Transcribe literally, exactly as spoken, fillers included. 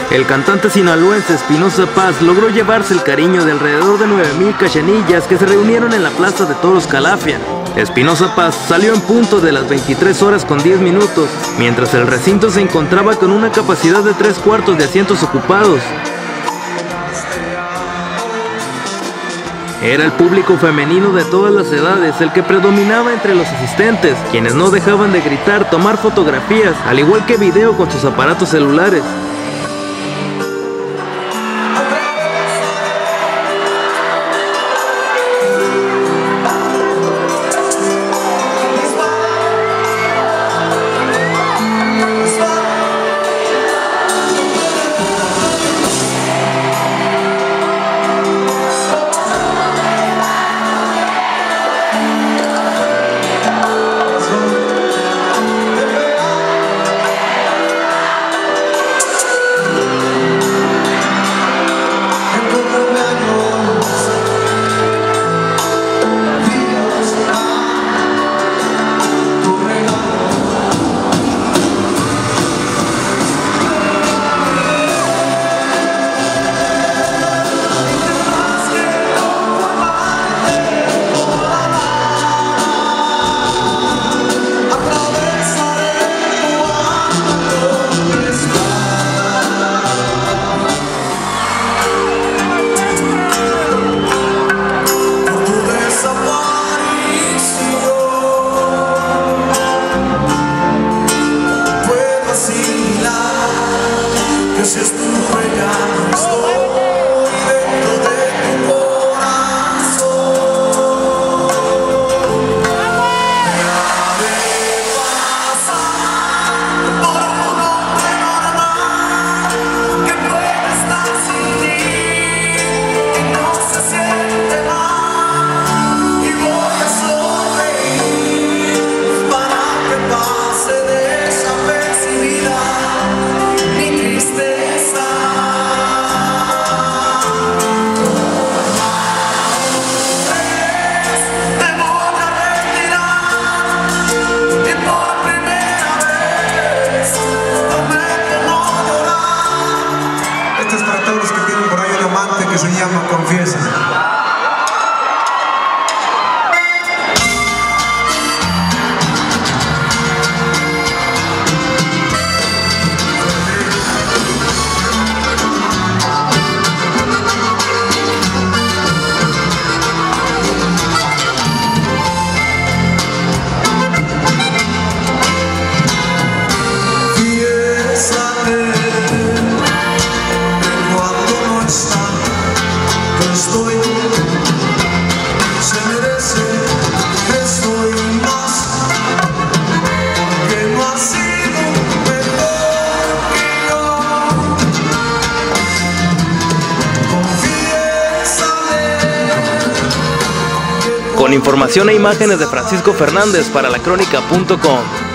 El cantante sinaloense Espinoza Paz logró llevarse el cariño de alrededor de nueve mil cachanillas que se reunieron en la Plaza de Toros Calafia. Espinoza Paz salió en punto de las veintitrés horas con diez minutos, mientras el recinto se encontraba con una capacidad de tres cuartos de asientos ocupados. Era el público femenino de todas las edades el que predominaba entre los asistentes, quienes no dejaban de gritar, tomar fotografías, al igual que video con sus aparatos celulares. Se llama Confiesa. Con información e imágenes de Francisco Fernández para la crónica punto com.